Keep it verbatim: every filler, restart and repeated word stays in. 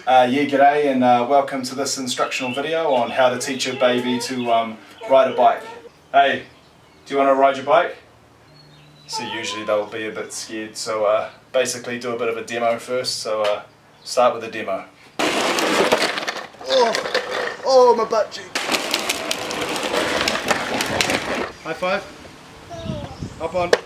Uh, yeah, g'day and uh, welcome to this instructional video on how to teach your baby to um, ride a bike. Hey, do you want to ride your bike? So usually they'll be a bit scared, so uh, basically do a bit of a demo first, so uh, start with a demo. Oh, oh my butt cheek. High five. Up on.